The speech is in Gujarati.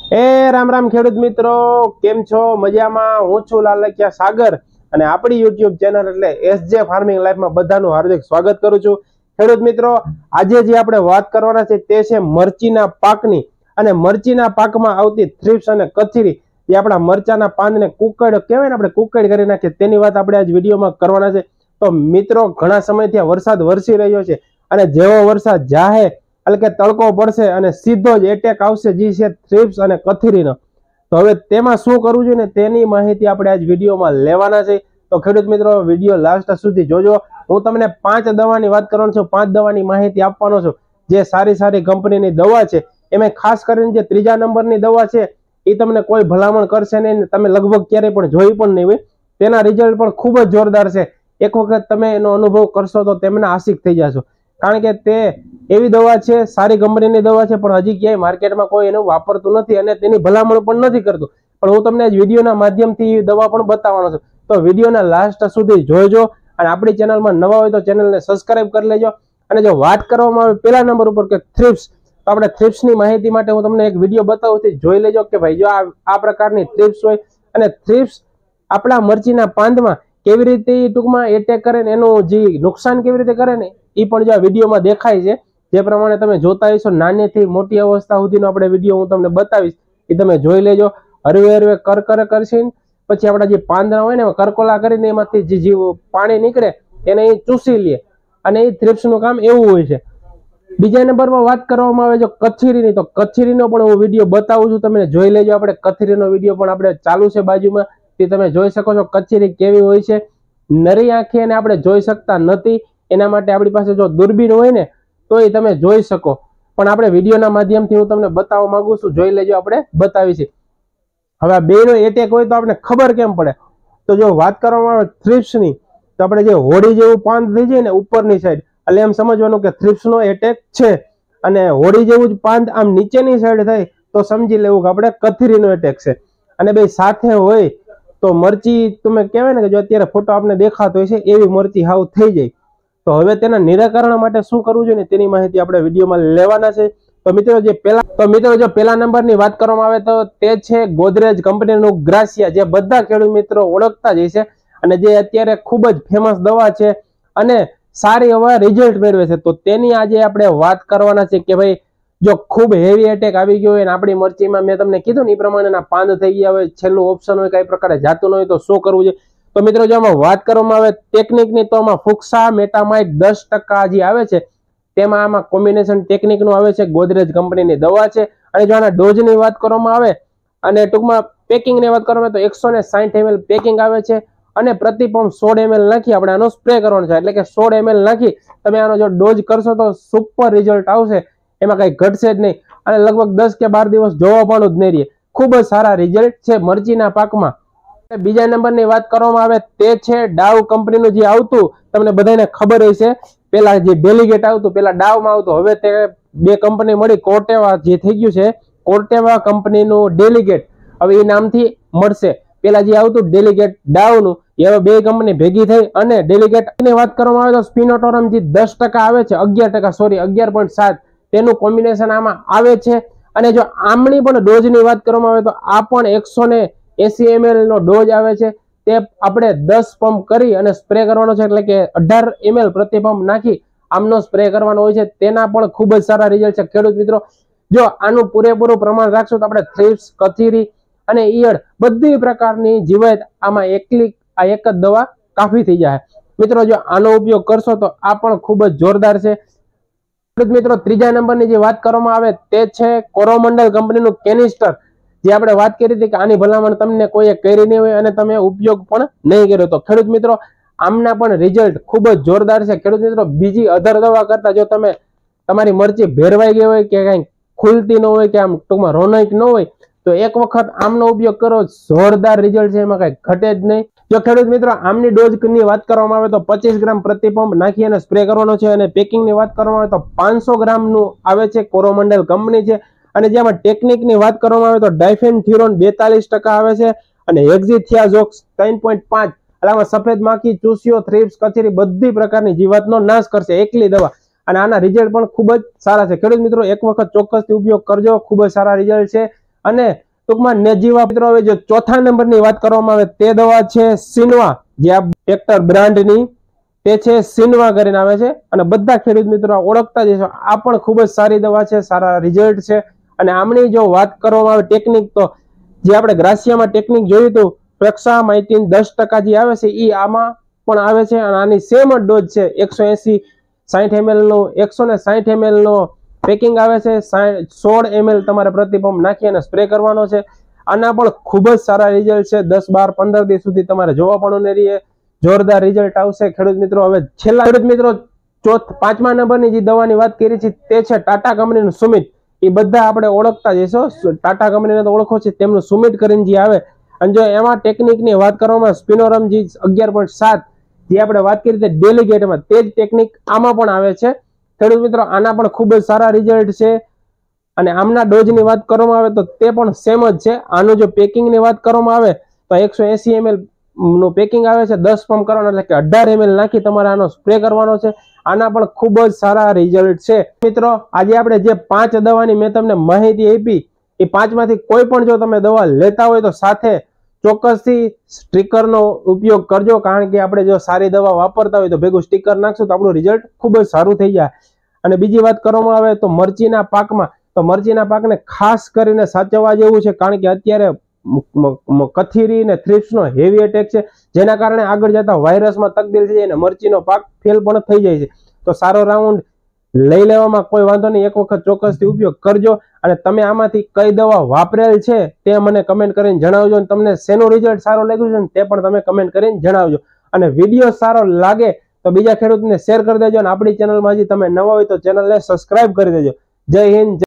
રામ રામ ખેડૂત મિત્રો, કેમ છો? મજામાં? હું છું લાલકિયા સાગર અને આપણી યુટ્યુબ ચેનલ એટલે એસજે ફાર્મિંગ લાઈફમાં બધાનું હાર્દિક સ્વાગત કરું છું. ખેડૂત મિત્રો, આજે જે આપણે વાત કરવાના છે તે છે મરચીના પાકની. અને મરચીના પાકમાં આવતી થ્રિપ્સ અને કથીરી, જે આપણા મરચાના પાનને કુકડ કહેવાય ને, આપણે કુકડ કરી નાખીએ, તેની વાત આપણે આજ વિડીયોમાં કરવાના છે. તો મિત્રો, ઘણા સમયથી વરસાદ વરસી રહ્યો છે અને જેવો વરસાદ જાહે એટલે કે તડકો પડશે અને સીધો જ એટેક આવશે જે છે થ્રિપ્સ અને કથીરીનો. તો હવે તેમાં શું કરવું જોઈએ ને તેની માહિતી આપણે આજ વિડીયોમાં લેવાના છે. તો ખેડૂત મિત્રો, વિડીયો લાસ્ટ સુધી જોજો. હું તમને 5 દવાની વાત કરવાનો છું, 5 દવાની માહિતી આપવાનો છું, જે સારી સારી કંપનીની દવા છે. એમાં ખાસ કરીને જે 3જા નંબરની દવા છે એ તમને કોઈ ભલામણ કરશે નહીં, તમે લગભગ ક્યારેય પણ જોઈ પણ નહીં હોય. તેના રિઝલ્ટ પણ ખૂબ જ જોરદાર છે. એક વખત તમે એનો અનુભવ કરશો તો તેમને આશિક થઈ જશો, કારણ કે તે એવી દવા છે, સારી કંપનીની દવા છે, પણ હજી ક્યાંય માર્કેટમાં કોઈ એનું વાપરતું નથી અને તેની ભલામણ પણ નથી કરતું. પણ હું તમને આજ વિડીયોના માધ્યમથી દવા પણ બતાવવાનો છું. તો વિડીયોના લાસ્ટ સુધી જોજો અને આપણી ચેનલમાં નવા હોય તો ચેનલને સબસ્ક્રાઇબ કરી લેજો. અને જો વાત કરવામાં આવે પહેલા નંબર ઉપર કે થ્રિપ્સ, તો આપણે થ્રિપ્સની માહિતી માટે હું તમને એક વિડીયો બતાવું, જોઈ લેજો કે ભાઈ જો આ પ્રકારની થ્રિપ્સ હોય અને થ્રિપ્સ આપણા મરચીના પાંદમાં કેવી રીતે ટૂંકમાં એટેક કરે ને એનું જે નુકસાન કેવી રીતે કરે ને એ પણ જો આ વિડીયોમાં દેખાય છે. જે પ્રમાણે તમે જોતા હશો, નાનીથી મોટી અવસ્થા સુધીનો આપણે વિડીયો હું તમને બતાવીશ, એ તમે જોઈ લેજો. હરવે હરવે કરકર કરશે, પછી આપણા જે પાંદડા હોય ને કરકોલા કરીને એમાંથી જે પાણી નીકળે એને એ ચૂસી લે, અને એ થ્રિપ્સનું કામ એવું હોય છે. બીજા નંબરમાં વાત કરવામાં આવે જો કથીરીની, તો કથીરીનો પણ હું વિડીયો બતાવું છું, તમે જોઈ લેજો. આપણે કથીરીનો વિડીયો પણ આપણે ચાલુ છે બાજુમાં, તે તમે જોઈ શકો છો કથીરી કેવી હોય છે. નરી આંખે એને આપણે જોઈ શકતા નથી, એના માટે આપણી પાસે જો દૂરબીન હોય ને તો એ તમે જોઈ શકો, પણ આપણે વિડીયોના માધ્યમથી હું તમને બતાવવા માંગુ છું, જોઈ લેજો, આપણે બતાવીશું. હવે આ બેનો એટેક હોય તો આપણે ખબર કેમ પડે? તો જો વાત કરવામાં આવે થ્રિપ્સની, તો આપણે જે હોડી જેવું પાન થઈ જાય ને ઉપરની સાઈડ, એટલે એમ સમજવાનું કે થ્રિપ્સનો એટેક છે. અને હોડી જેવું જ પાન આમ નીચેની સાઈડ થાય તો સમજી લેવું કે આપણે કથીરીનો એટેક છે. અને બે સાથે હોય તો મરચી, તમે કહેવાય ને કે જો અત્યારે ફોટો આપને દેખાતો હોય છે એવી મરચી હાવ થઈ જાય. તો હવે તેના નિરાકરણ માટે શું કરવું જોઈએ તેની માહિતી આપણે વિડીયોમાં લેવાના છે. તો મિત્રો જો પહેલા નંબરની વાત કરવામાં આવે તો તે છે ગોદરેજ કંપનીનું ગ્રાસિયા, જે બધા ખેડૂત મિત્રો ઓળખતા જ હશે અને જે અત્યારે ખૂબ જ ફેમસ દવા છે અને સારી એવા રિઝલ્ટ મેળવે છે. તો તેની આજે આપણે વાત કરવાના છે કે ભાઈ જો ખૂબ હેવી એટેક આવી ગયો હોય અને આપણી મરચીમાં મેં તમને કીધું ને એ પ્રમાણેના પાંદ થઈ ગયા હોય, છેલ્લું ઓપ્શન હોય કઈ પ્રકારે જાતું ન હોય, તો શું કરવું જોઈએ? તો મિત્રો, જો આમાં વાત કરવામાં આવે ટેકનિકની, તો આમાં ફુક્સા મેટામાઇટ 10% જે આવે છે તેમાં આમાં કોમ્બિનેશન ટેકનિકનું આવે છે. ગોદરેજ કંપનીની દવા છે. અને જો આના ડોઝની વાત કરવામાં આવે અને ટૂંકમાં પેકિંગની વાત કરવામાં આવે તો 160 ml પેકિંગ આવે છે અને પ્રતિ પંપ 16 ml નાખી આપણે આનો સ્પ્રે કરવાનો છે. એટલે કે 16 ml નાખી તમે આનો જો ડોઝ કરશો તો સુપર રિઝલ્ટ આવશે, એમાં કઈ ઘટશે જ નહીં અને લગભગ 10 કે 12 દિવસ જોવા પણ જ નહીં રહે. ખૂબ જ સારા રિઝલ્ટ છે મરચીના પાકમાં. બીજા નંબરની વાત કરવામાં આવે તે છે ડાવ કંપનીનું જે આવતું, તમને બધાને ખબર હશે, પેલા જે ડેલિગેટ આવતું, પેલા ડાવમાં આવતું, હવે તે બે કંપની મળી, કોર્ટેવા જે થઈ ગયું છે, કોર્ટેવા કંપનીનું ડેલિગેટ હવે એ નામથી મળશે. પેલા જે આવતું ડેલિગેટ ડાવનું, એ હવે બે કંપની ભેગી થઈ અને ડેલિગેટ ની વાત કરવામાં આવે તો સ્પિનોટોરમ જે 10% આવે છે, 11%, તેનું કોમ્બિનેશન આમાં આવે છે. અને જો આમની પણ ડોઝની વાત કરવામાં આવે તો આ પણ 180 ml નો ડોઝ આવે છે. તે આપણે 10 પંપ કરી અને સ્પ્રે કરવાનો છે, એટલે કે 18 ml પ્રતિ પંપ નાખી આમનો સ્પ્રે કરવાનો હોય છે. તેના પણ ખૂબ જ સારા રિઝલ્ટ છે. ખેડૂત મિત્રો, જો આનું પૂરેપૂરું પ્રમાણ રાખશું તો આપણે થ્રિપ્સ, કથીરી અને ઈયળ બધી પ્રકારની જીવાત આમાં એક જ દવા કાફી થઈ જાય. મિત્રો, જો આનો ઉપયોગ કરશો તો આ પણ ખૂબ જ જોરદાર છે. મિત્રો, 3જા નંબરની જે વાત કરવામાં આવે તે છે કોરોમંડલ કંપનીનું કેનિસ્ટર, જે આપણે વાત કરી હતી કે આની ભલામણ તમને કોઈએ કરી નહીં હોય અને તમે ઉપયોગ પણ નહીં કર્યો. તો ખેડૂત મિત્રો, આમના પણ રિઝલ્ટ ખૂબ જ જોરદાર છે. ખેડૂત મિત્રો, બીજી અધર દવા કરતા જો તમે તમારી મરચી ભેરવાઈ ગઈ હોય કે કઈ ખુલતી ન હોય કે આમ ટૂંકમાં રોનક ન હોય તો એક વખત આમનો ઉપયોગ કરો, જોરદાર રિઝલ્ટ છે, એમાં કઈ ઘટે જ નહીં. જો ખેડૂત મિત્રો, આમની ડોઝની વાત કરવામાં આવે તો 25 ગ્રામ પ્રતિ પંપ નાખી અને સ્પ્રે કરવાનો છે. અને પેકિંગની વાત કરવામાં આવે તો 500 ગ્રામનું આવે છે, કોરોમંડલ કંપની છે. અને જેમાં ટેકનિકની વાત કરવામાં આવે તો ડાયફેનથ્યુરોન 42% આવે છે અને હેક્ઝીથિયાઝોક્સ 3.5. આમાં સફેદ માખી, ચૂસિયો, થ્રિપ્સ, કથીરી બધી પ્રકારની જીવાતનો નાશ કરશે એકલી દવા. અને આના રિઝલ્ટ પણ ખૂબ જ સારા છે. ખેડૂત મિત્રો, એક વખત ચોક્કસથી ઉપયોગ કરજો, ખૂબ જ સારા રિઝલ્ટ છે. અને ટૂંકમાં નજીવા મિત્રો હવે જો ચોથા નંબરની વાત કરવામાં આવે તે દવા છે સિનવા, જે આ ટ્રેક્ટર બ્રાન્ડની તે છે સિનવા કરીને આવે છે અને બધા ખેડૂત મિત્રો ઓળખતા જ હશો. આ પણ ખૂબ જ સારી દવા છે, સારા રિઝલ્ટ છે. અને આમની જો વાત કરવામાં આવે ટેકનિક, તો જે આપણે ગ્રાસિયામાં ટેકનિક જોયું હતું પ્રેક્સામાઇટિન 10% જે આવે છે એ આમાં પણ આવે છે અને આની સેમ જ ડોઝ છે. 180 60 ml નો 160 ml નો પેકિંગ આવે છે. 16 ml તમારે પ્રતિ પંપ નાખી અને સ્પ્રે કરવાનો છે. આના પણ ખૂબ જ સારા રિઝલ્ટ છે. 10 12 15 દિવસ સુધી તમારે જોવા પણ નહીં રહીએ, જોરદાર રિઝલ્ટ આવશે ખેડૂત મિત્રો. હવે છેલ્લા ખેડૂત મિત્રો પાંચમા નંબરની જે દવાની વાત કરી છે તે છે ટાટા કંપનીનું સુમિત. એ બધા આપણે ઓળખતા જ હશો, ટાટા કંપનીને તો ઓળખો છે. તેમનું સુમિત કરીને જે આવે, અને જો એમાં ટેકનિકની વાત કરવામાં સ્પિનોરમ જે 11.7 જે આપણે વાત કરી તે ડેલિગેટમાં, તે જ ટેકનિક આમાં પણ આવે છે ખેડૂત મિત્રો. આના પણ ખૂબ જ સારા રિઝલ્ટ છે. અને આમના ડોઝની વાત કરવામાં આવે તો તે પણ સેમ જ છે. આનું જો પેકિંગની વાત કરવામાં આવે તો 180 ml નું પેકિંગ આવે છે. 10 પંપ કરવાનો એટલે કે 18 ml નાખી તમારે આનો સ્પ્રે કરવાનો છે. આના પણ ખૂબ જ સારા રિઝલ્ટ છે મિત્રો. આજે આપણે જે 5 દવાની મેં તમને માહિતી આપી, એ 5માંથી કોઈ પણ જો તમે દવા લેતા હોય તો સાથે ચોક્કસથી સ્ટીકરનો ઉપયોગ કરજો, કારણ કે આપણે જો સારી દવા વાપરતા હોય તો ભેગું સ્ટીકર નાખશું તો આપણું રિઝલ્ટ ખૂબ જ સારું થઈ જાય. અને બીજી વાત કરવામાં આવે તો મરચીના પાકમાં, તો મરચીના પાકને ખાસ કરીને સાચવવા જેવું છે, કારણ કે અત્યારે કથીરી અને થ્રિપ્સનો હેવી એટેક છે, જેના કારણે આગળ જતા વાયરસમાં તબદીલ થઈ જાય અને મરચીનો પાક ફેલ પણ થઈ જાય છે. તો સારો રાઉન્ડ લઈ લેવામાં કોઈ વાંધો નહીં, એક વખત ચોક્કસથી ઉપયોગ કરજો. અને તમે આમાંથી કઈ દવા વાપરેલ છે તે મને કમેન્ટ કરીને જણાવજો, અને તમને શેનું રિઝલ્ટ સારું લાગ્યું છે તે પણ તમે કમેન્ટ કરીને જણાવજો. અને વિડીયો સારો લાગે તો બીજા ખેડૂતને શેર કરી દેજો. અને આપણી ચેનલમાં હજી તમે નવા હોય તો ચેનલને સબસ્ક્રાઇબ કરી દેજો. જય હિન્દ.